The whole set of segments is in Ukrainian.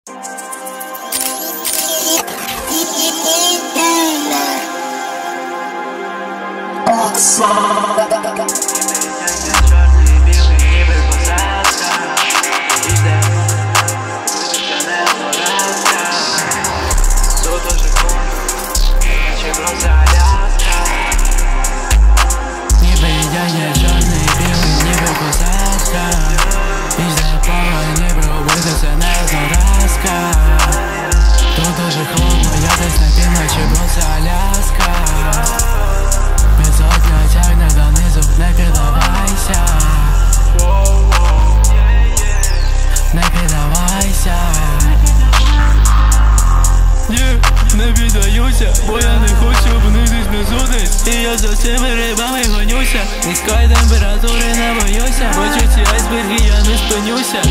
Не піддаюся, бо я не хочу опинитись безудись. І я за цими рибами гонюся. Низької температури не боюся. Бачу ці айсберги, я не спинюся.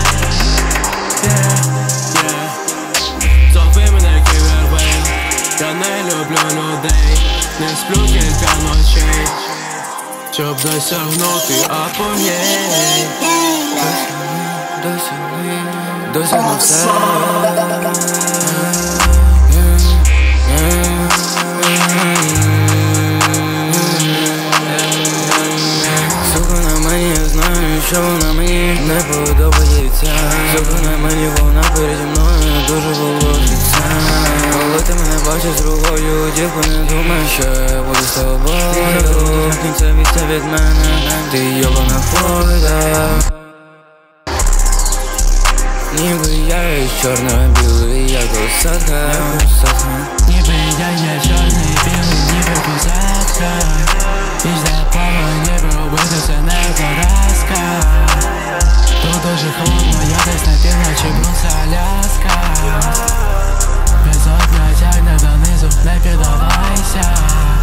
Зови мене ківербей. Я не люблю людей. Не сплю кілька ночей, щоб досягнути апогей. Досягну все. Сука на мені, я знаю, що вона мені не подобається. Сука на мені, вона переді мною дуже волоситься. Коли ти мене бачиш з другою, дівку, не думай, що я буду з тобою. Кінця віця від мене, ти йобана хвойда. Ніби я із чорно-білий, як осадка. Ніби я є чорний, білий, ніби козацька. Пізня пара, ніби робити це не поразка. Тут дуже холодно, я десь на півночі, Брунс, Аляска. Безодня тягне донизу, не піддавайся.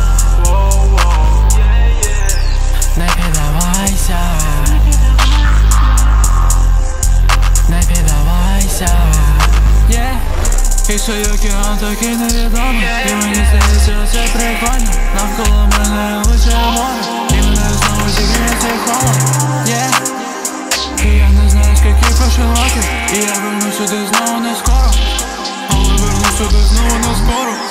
Не піддавайся. Не піддавайся. І що океан такий невідомий. І мені здається, це прикольно. Навколо мене лише море. І мене знову зігріє цей холод. І я не знаю, скільки пройшло років. І я вернусь сюди знову не скоро. Але вернусь сюди знову не скоро.